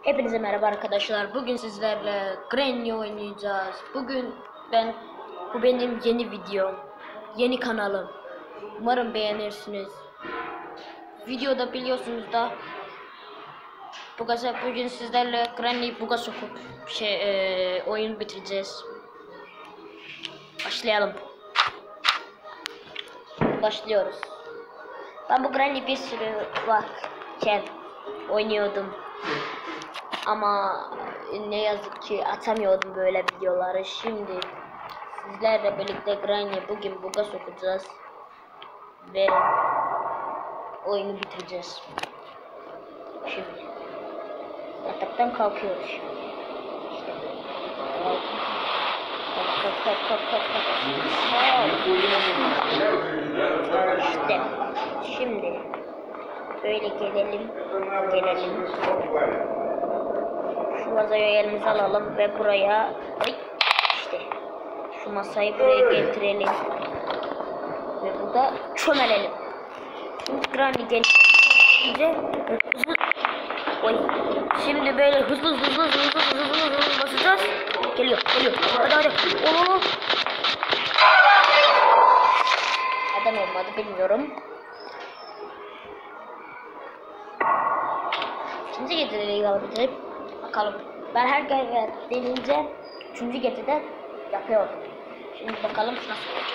Hepinize merhaba arkadaşlar. Bugün sizlerle Granny oynayacağız. Bu benim yeni videom. Yeni kanalım. Umarım beğenirsiniz. Videoda biliyorsunuz da bugün sizlerle Granny buga sokup oyun bitireceğiz. Başlayalım. Başlıyoruz. Ben bu Granny bir sürü varken oynuyordum. Ama ne yazık ki atamıyordum böyle videoları. Şimdi sizlerle birlikte Granny bugün buga sokacağız ve oyunu bitireceğiz. Şimdi yataktan kalkıyoruz. İşte İşte şimdi böyle gelelim. Şu vazoyu elimize alalım ve buraya işte şu masayı buraya getirelim ve burada çömelelim. Şimdi Granny gelince şimdi böyle hızlı basacağız. Geliyor. Hadi. Neden olmadı bilmiyorum. İkinci getirelim alabilirim. Bakalım. Ben her denince 3. getide yapıyorum. Şimdi bakalım nasıl olacak.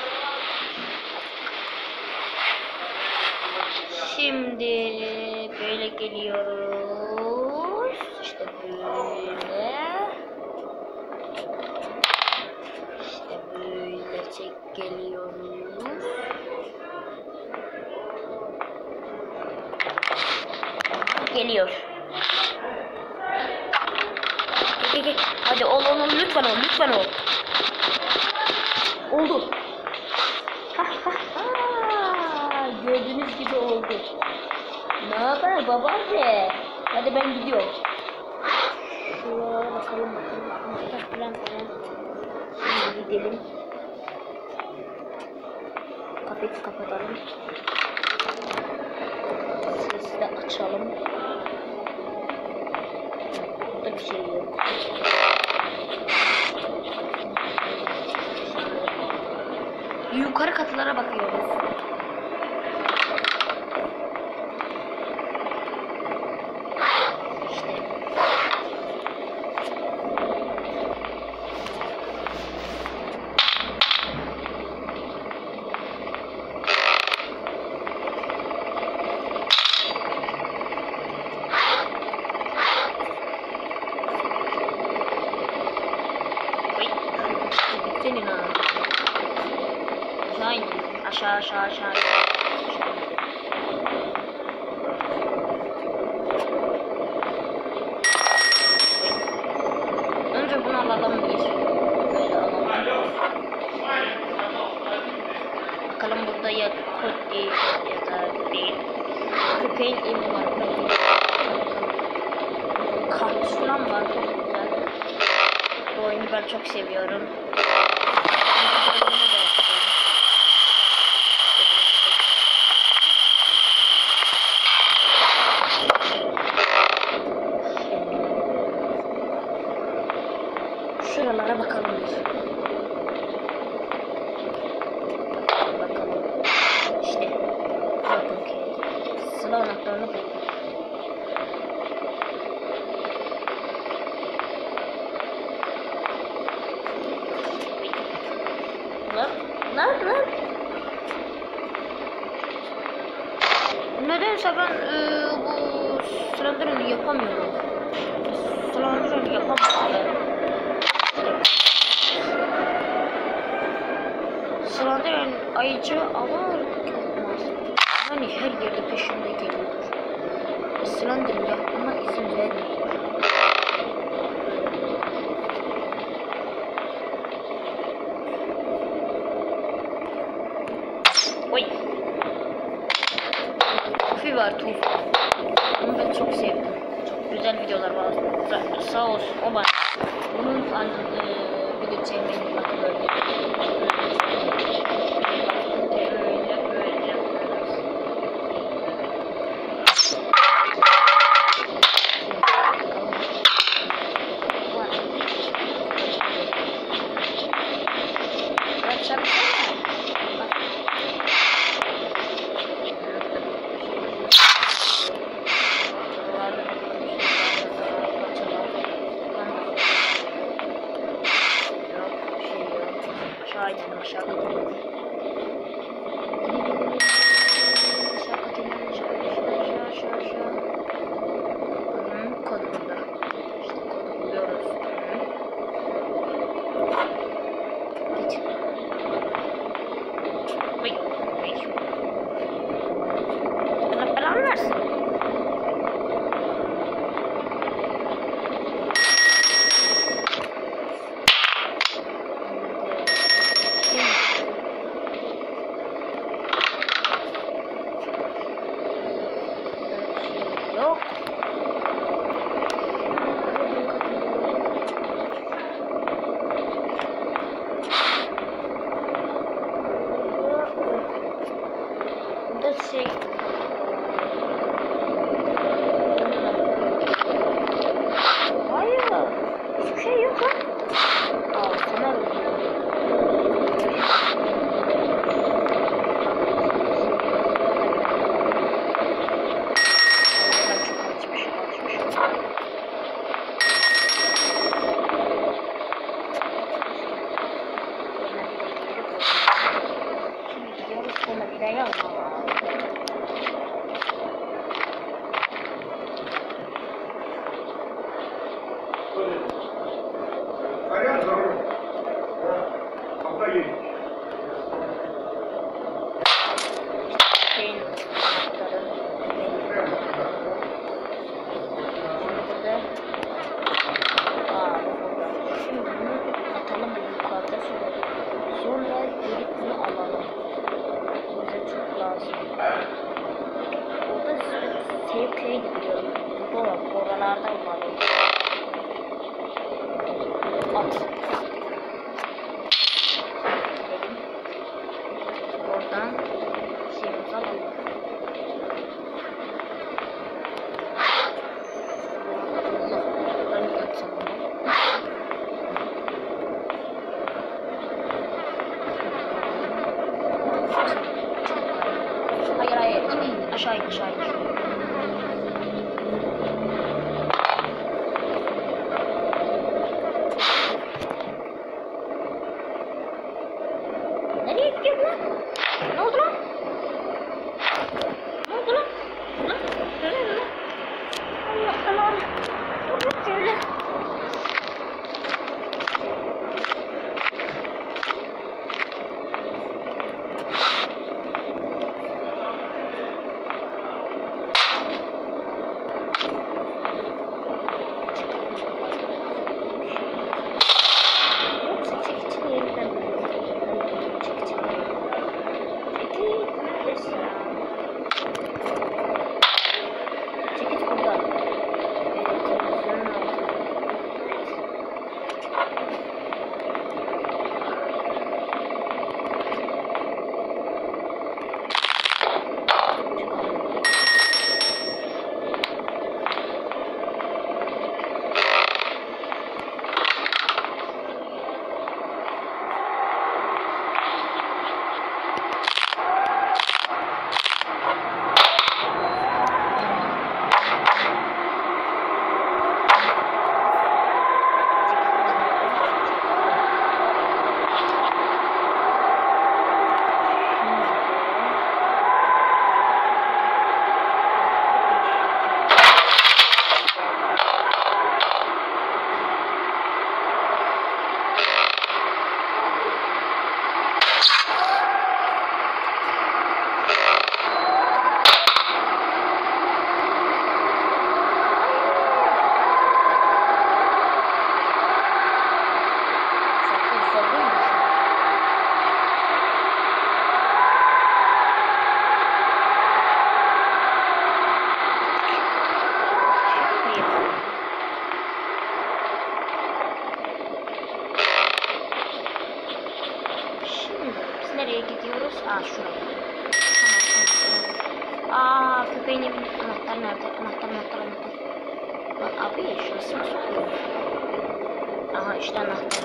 Şimdi böyle geliyoruz. İşte böyle. İşte böyle geliyoruz. Geliyor. Hadi ol lütfen ol. Oldu. Gördüğünüz gibi oldu. Ne haber babaanne? Hadi ben gidiyorum. Şuraya bakalım. Falan. Şimdi gidelim. Kapıyı kapatalım. Sesi de açalım. Burada bir şey yok. Yukarı katlara bakıyoruz. İşte. Senin ha. Aşağı. Önce bunu alalım biz. Böyle alalım. Bakalım burada ya kod değil ya da değil. Köpeğin imi var. Kaktüs falan var. Çok güzel. Bu oyunu ben çok seviyorum. Şuralara bakalım biz. Bakalım. İşte. Bakın ki. Sıla anahtarını buldum. Lan. Nedense ben bu Slenderman'ı yapamıyorum. Slenderman'ı yapamıyorum. Slenderman ayıcı ama olmaz. Hani her yerde peşinde geliyor. Slenderman yapmama izin vermiyor. Oy. Tufi var Tufi. Onu ben çok sevdim. Çok güzel videolar var. Sağ olsun o var. Bunun video çekmeyi bakıyorum. Böyle. aşağı katılıyor. Aşağı katılıyor. Aşağı. Kod burada. İşte kodu buluyoruz. Geç. Vay. Allah belanı versin. Yok. Burada şey. Hayır. Hiçbir şey yok lan. Aa, sana Sevkeye gidiyorum. Oralarda var. At. Oradan şeyimizi alalım. Hayır. Aşağı in. Nereye gidiyor lan? Ne oldu lan? Allah belanı. Dur şöyle. Nereye gidiyoruz? Aa şuraya. Tamam. Köpeğin evinin anahtar nerede? Anahtar. Lan abi şurası mı sokuyor? Aha işte anahtar.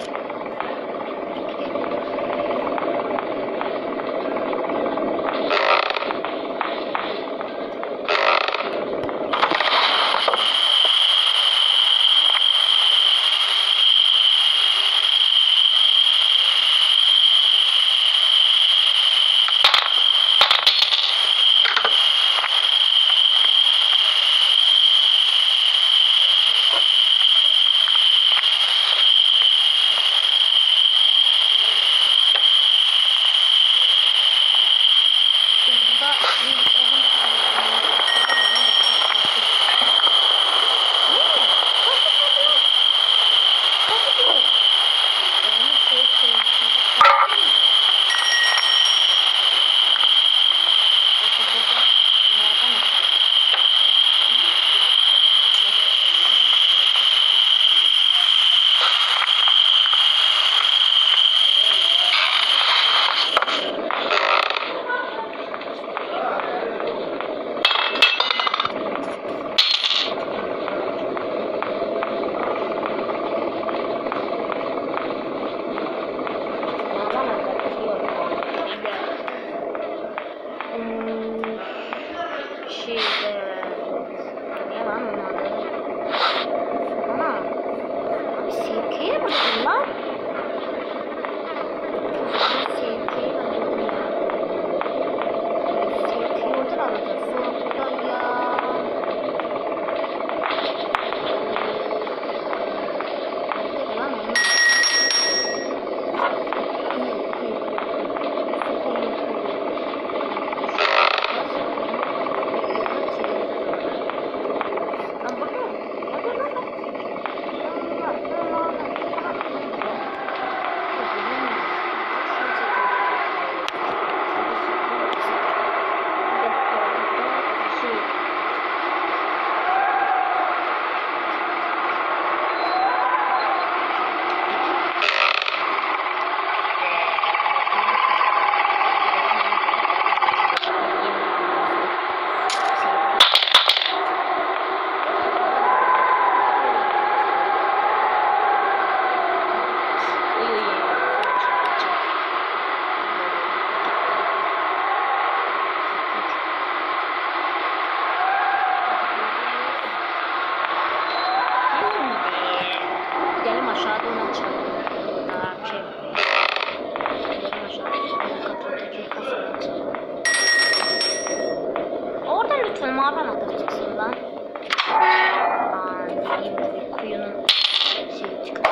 İyi bir kuyunun şeyi çıktı.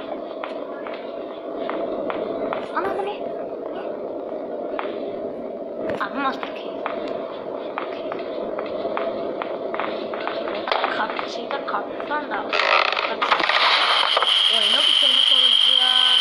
Ana bu ne? Abi master key. Karttan da oyunu bitirmiş olacağız.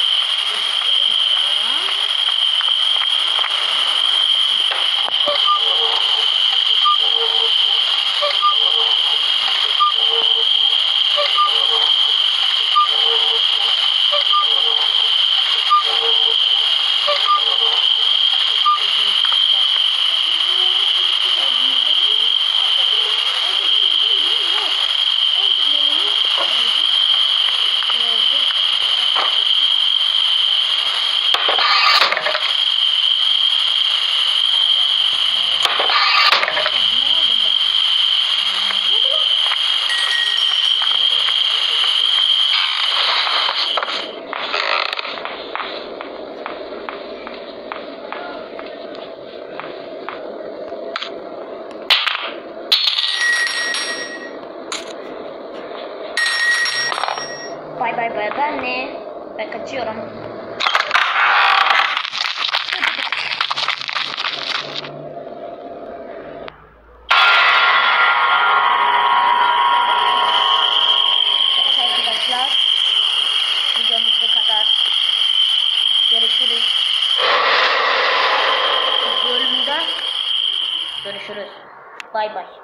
Bay bay bay ben kaçıyorum. Evet arkadaşlar, videomuz bu kadar. Görüşürüz. Bölümde görüşürüz. Bay bay.